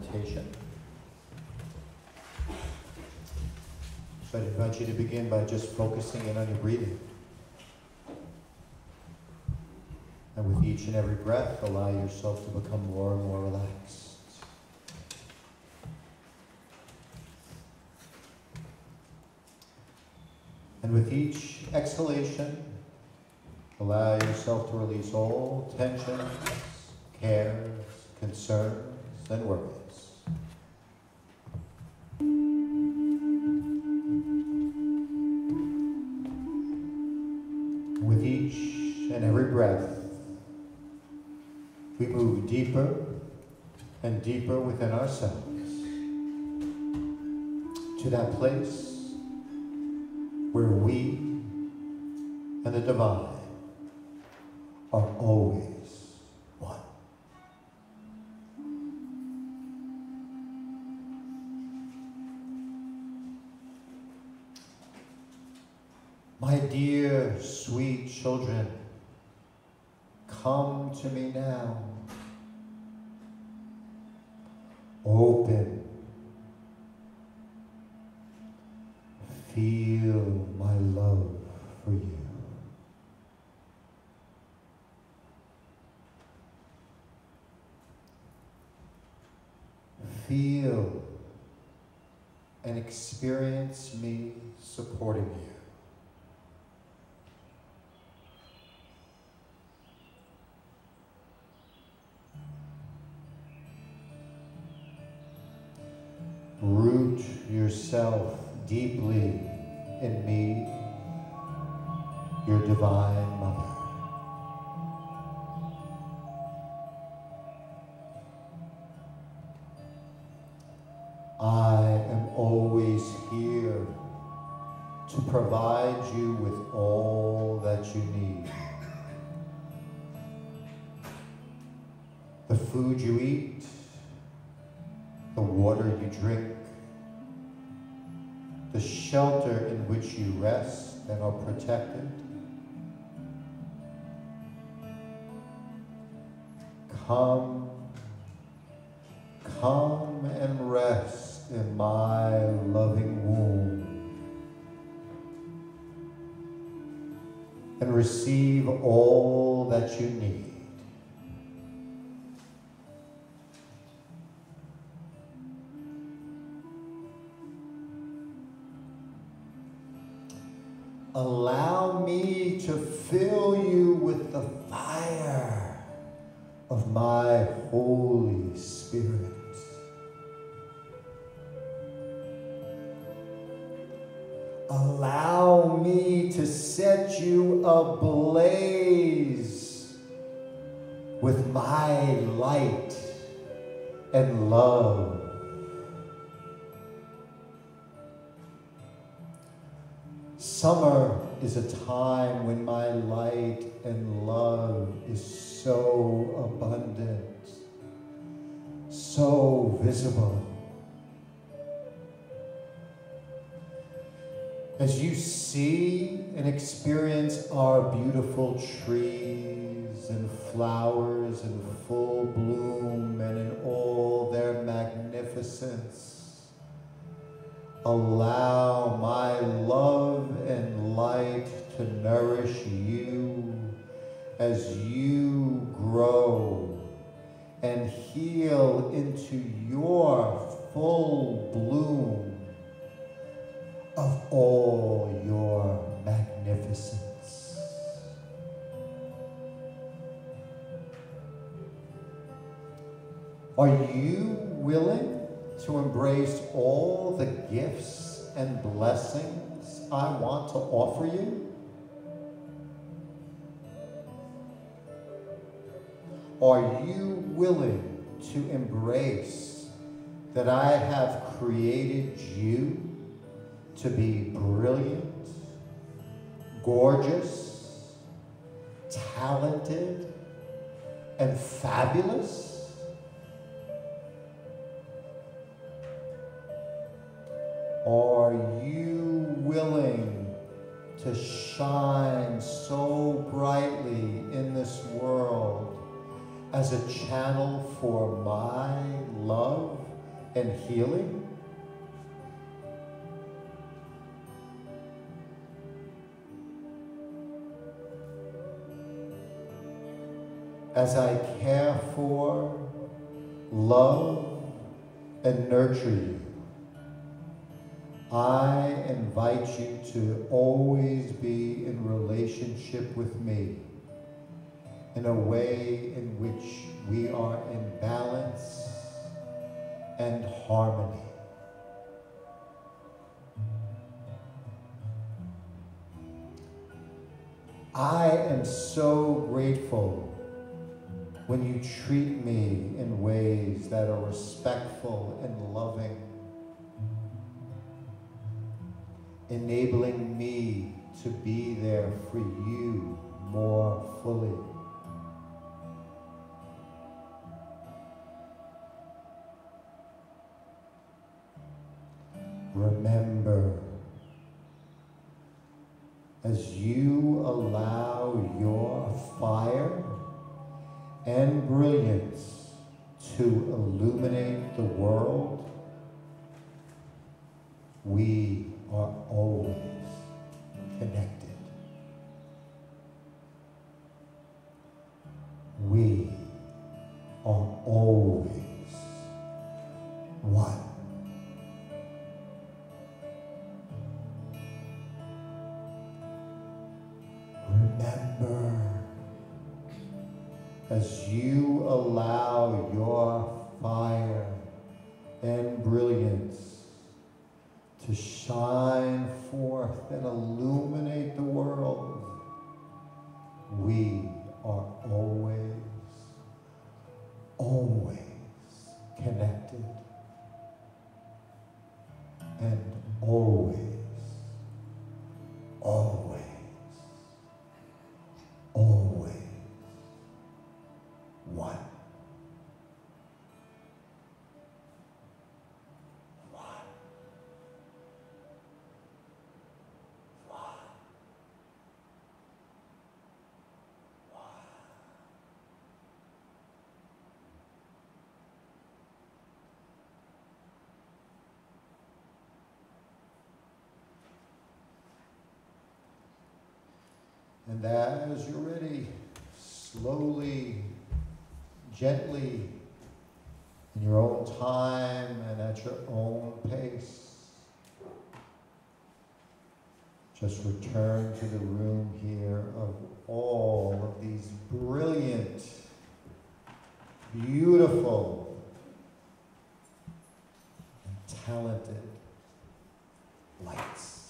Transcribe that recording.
meditation. So I'd invite you to begin by just focusing in on your breathing. And with each and every breath, allow yourself to become more and more relaxed. And with each exhalation, allow yourself to release all tensions, cares, concerns, and worries. With each and every breath, we move deeper and deeper within ourselves to that place where we and the divine are always one. My dear, sweet children, come to me now. Open. Feel my love for you. Feel and experience me supporting you. Root yourself deeply in me, your divine mother. I am always here to provide you with all that you need. The food you eat, the water you drink, the shelter in which you rest and are protected. Come and rest in my loving womb and receive all that you need. Allow me to fill you with the fire of my Holy Spirit. Allow me to set you ablaze with my light and love. Summer is a time when my light and love is so abundant, so visible. As you see and experience our beautiful trees and flowers in full bloom and in all their magnificence, allow my love and light to nourish you as you grow and heal into your full bloom of all your magnificence. Are you willing to embrace all the gifts and blessings I want to offer you? Are you willing to embrace that I have created you to be brilliant, gorgeous, talented, and fabulous? Are you willing to shine so brightly in this world as a channel for my love and healing. As I care for, love, and nurture you, I invite you to always be in relationship with me in a way in which we are in balance and harmony. I am so grateful when you treat me in ways that are respectful and loving, enabling me to be there for you more fully. Remember, as you allow your fire and brilliance to illuminate the world, we are always connected. We are always one. Remember, as you allow your fire and brilliance to shine forth and illuminate the world, we are always, always connected and always, always, always one. And as you're ready, slowly, gently, in your own time and at your own pace, just return to the room here of all of these brilliant, beautiful, and talented lights.